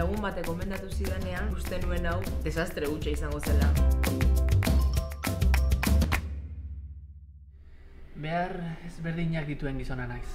Lagun batek gomendatu zidanean, uste nuen hau desastre hutsa izango zela. Behar ezberdinak dituen gizona naiz.